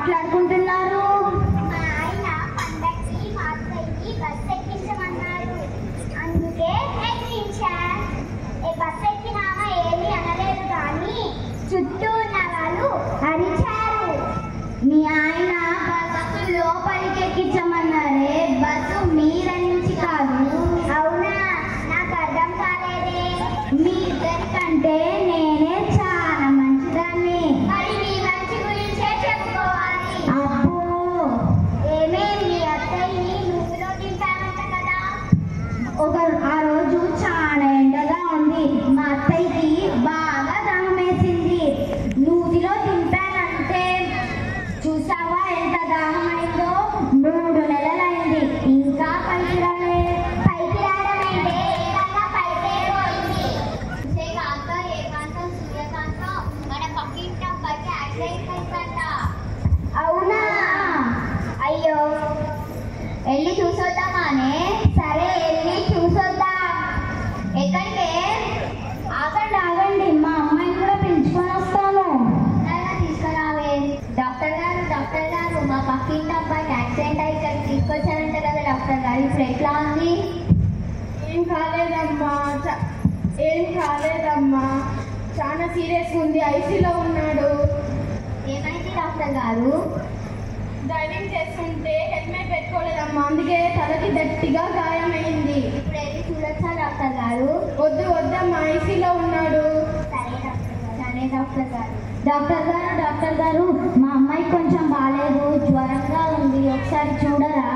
మాట్లాడుకుంటున్నారు? మా ఆయన పండక్కి మా అత్తయ్యకి బస్సు ఎక్కించమన్నారు, అందుకే ఎక్కించా. బస్సు ఎక్కినామా ఏమీ అనలేదు కానీ చుట్టూ ఉన్న వాళ్ళు అరిచారు. మీ ఆయన బస్సు లోపలికి ఎక్కించమన్నారే, బస్సు మీద నుంచి కాదు. అవునా? నాకు అర్థం కాలేదే. మీ ఇద్దరికంటే నేనే చాలా మంచిదాన్ని. మరి మీ మంచి గురించే చెప్పుకోవాలి. అబ్బో, ఏమేం మీ అత్తయ్యని నువ్వులో దింపామంట కదా? ఆ రోజు చాలా ఎండగా ఉంది. మా అత్తయ్యకి బాగా దాహం వేసింది. నూతిలో దింపానంటే చూసావా ఎంత దాహం అయిందో. 3 నెలలైంది, ఇంకా పైకి రాలే. పైకి రావడమైందే, ఏదన్నా పైకే పోయింది. అంతేకాక ఏకాంతం సూర్యకాంతం మన పక్కింటి అబ్బాయికి యాక్సిడెంట్ అయిందంట. అవునా? అయ్యో, వెళ్ళి చూసొద్దామానే? సరే, వెళ్ళి చూసొద్దాం. ఎక్కడికే? ఆగండి, మా అమ్మాయిని కూడా పిలుచుకొని వస్తాను. తీసుకురావే. డాక్టర్ గారు మా పక్కింటి అబ్బాయికి యాక్సిడెంట్ అయ్యి ఇక్కడ తీసుకొచ్చారంట కదా డాక్టర్ గారు, ఇప్పుడు ఎట్లా ఉంది? ఏం కాలేదమ్మా, చాలా సీరియస్ ఉంది. ఐసీలో ఉన్నాడు. ఏమైంది డాక్టర్ గారు? డ్రైవింగ్ చేస్తుంటే హెల్మెట్ పెట్టుకోలేదమ్మా, అందుకే తలకి గట్టిగా గాయమైంది. ఇప్పుడు వెళ్ళి చూడొచ్చా డాక్టర్ గారు? వద్దమ్మా, ఐసీలో ఉన్నాడు. సరే డాక్టర్ గారు. డాక్టర్ గారు, మా అమ్మాయి కొంచెం బాగాలేదు, జ్వరంగా ఉంది, ఒకసారి చూడరా?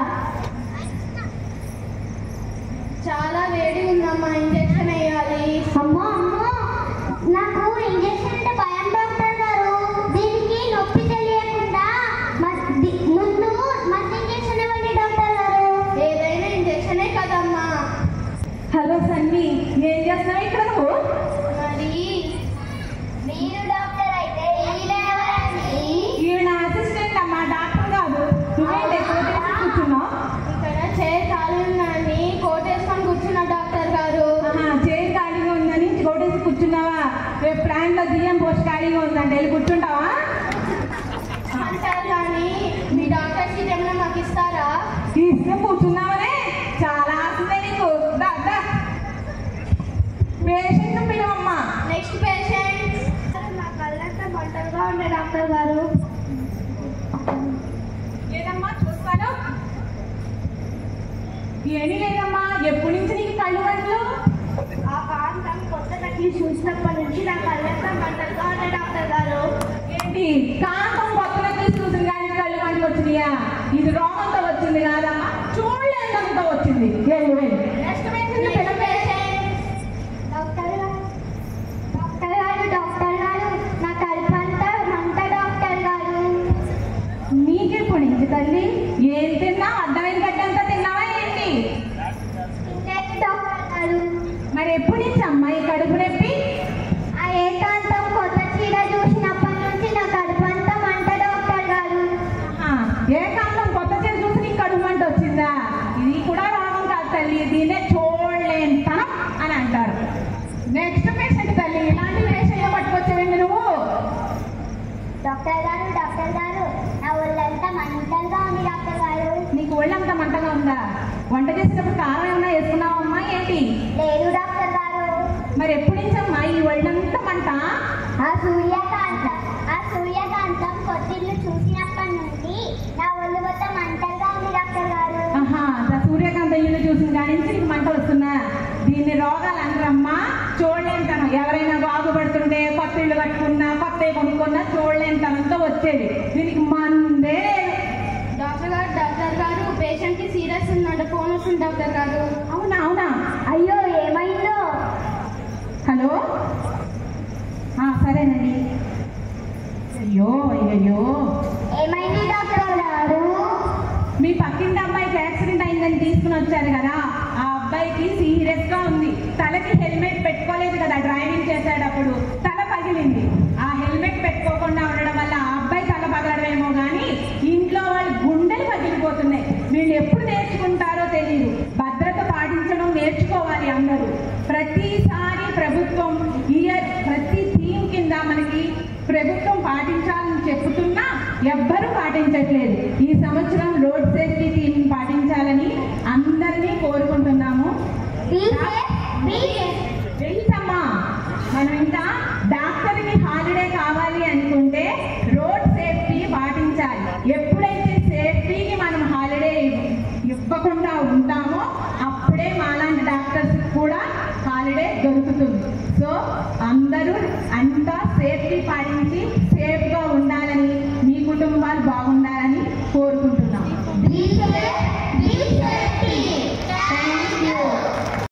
చాలా వేడి ఉందమ్మా, ఇంజెక్షన్ వేయాలి. అమ్మో, నాకు ఇంజెక్షన్ అంటే భయం డాక్టర్ గారు. దీనికి నొప్పి తెలియకుండా ముందు మస్తు ఇంజెక్షన్ ఇవ్వండి డాక్టర్ గారు. ఏదైనా ఇంజెక్షనే కదమ్మా. హలో సన్నీ, ఏం చేస్తున్నావు ఇక్కడ నువ్వు? మరి మీరు డాక్టర్ అయితే ఈయన ఎవరండి? ఈవిడ అసిస్టెంట్ అమ్మా, డాక్టర్ కాదు. నువ్వేంటి కోటేసి కూర్చున్నావు? ఇక్కడ చైర్ ఖాళీ ఉందని కోటేసుకొని కూర్చున్నా డాక్టర్ గారు. చైర్ ఖాళీగా ఉందని కోటేసి కూర్చున్నావా? రేపు ప్లాన్ లో బియ్యం పోస్ట్ ఖాళీగా ఉందంటే వెళ్ళి కూర్చుంటావా? అంటారు కానీ మీ డాక్టర్ సీట్ ఏమైనా మాకు ఇస్తారా? ఇస్తే కూర్చున్నావనే చాలా ఆశలే నీకు. పేషెంట్ పిలవమ్మా. Next patient. నా కళ్ళంతా మంటలుగా ఉండే డాక్టర్ గారు. ఏదమ్మా చూస్తాను? ఏమీ లేదమ్మా, ఎప్పటి నుంచి నీకు కళ్ళు మంటలు? ఆ కాంతం కొత్త నకిలీ చూసినప్పటి నుంచి నా కళ్ళంతా మంటలుగా ఉండే డాక్టర్ గారు. ఏంటి కాంతం కొత్తగా చూసిన కానీ కళ్ళు మంటలు వచ్చినాయా? ఇది రోగంతో వచ్చింది కాదమ్మా, చూడలేదంతో వచ్చింది. Next patient. డాక్టర్ గారు, నా కడుపు అంతా మంట డాక్టర్ గారు. నీకెప్పుడు నుంచి తల్లి? ఏం తిన్నా? అడ్డమైన గడ్డంతా తిన్నావా ఏంటి? డాక్టర్ గారు, మరి ఎప్పుడు నుంచి అమ్మా ఈ కడుపు నొప్పి? ఆ ఏకాంతం కొత్త చీర చూసినప్పటి నుంచి నా కడుపు అంతా మంట డాక్టర్ గారు. ఏకాంతం కొత్త చీర చూసి నీకు కడుపు మంట వచ్చిందా? ఇది కూడా రోగం కాదు తల్లి, దీన్నే చూడలేనితనం అని అంటారు. నెక్స్ట్ పేషెంట్ తల్లి. ఇలాంటి పేషెంట్ పట్టుకొచ్చావండి నువ్వు? డాక్టర్ గారు, నా ఒళ్ళంతా మంటలుగా ఉంది డాక్టర్ గారు. నీకు ఒళ్ళంతా మంటగా ఉందా? వంట చేసేటప్పుడు కారం ఏమైనా వేసుకున్నావమ్మా ఏంటి? లేదు డాక్టర్ గారు. మరి ఎప్పటి నుంచి అమ్మా ఈ ఒళ్ళంతా మంట? ఆ సూర్యకాంతం కొత్తిల్లు చూసినప్పటి నుండి నా ఒళ్ళు మొత్తం మంటలుగా ఉంది డాక్టర్ గారు. సూర్యకాంత ఇల్లు చూసిన కాడి నుంచి నీకు మంట వస్తుందా? దీన్ని రోగాలు అనరమ్మా, చూడలేనితనం. ఎవరైనా బాగుపడుతుంటే కొత్త ఇల్లు కట్టుకున్నా, కొత్త కొనుక్కున్నా చూడలేనితనంతో వచ్చేది. దీనికి మందే. డాక్టర్ గారు పేషెంట్ కి సీరియస్ ఉందంట, ఫోన్ వస్తుంది డాక్టర్ గారు. అవునా? అయ్యో, ఏమైందో? హలో, సరేనండి. అయ్యో ఏమైంది డాక్టర్ గారు? మీ పక్కింటి అబ్బాయికి యాక్సిడెంట్ అయిందని తీసుకుని వచ్చారు కదా, ఆ అబ్బాయికి సీరియస్ గా ఉంది. తలకి హెల్మెట్ పెట్టుకోలేదు కదా, డ్రైవింగ్ చేసేటప్పుడు తల పగిలింది. ఆ హెల్మెట్ పెట్టుకోకుండా ఉండడం వల్ల ఆ అబ్బాయి తల పగలడమేమో కానీ ఇంట్లో వాళ్ళు గుండెలు పగిలిపోతున్నాయి. వీళ్ళు ఎప్పుడు నేర్చుకుంటారో తెలియదు. భద్రత పాటించడం నేర్చుకోవాలి అందరూ. ప్రతిసారి ప్రభుత్వం ప్రతి థీమ్ కింద మనకి ప్రభుత్వం పాటించాలని చెప్తున్నా ఎవ్వరూ పాటించట్లేదు. ఈ సంవత్సరం రోడ్ సేఫ్టీ థీమ్ పాటించాలని అందరినీ కోరుకుంటున్నాము. తెలుసమ్మా, మనం ఇంకా డాక్టర్కి హాలిడే కావాలి అనుకుంటే రోడ్ సేఫ్టీ పాటించాలి. ఎప్పుడైతే సేఫ్టీకి మనం హాలిడే ఇవ్వకుండా ఉంటామో అప్పుడే మాలాంటి డాక్టర్స్ కూడా హాలిడే దొరుకుతుంది. సో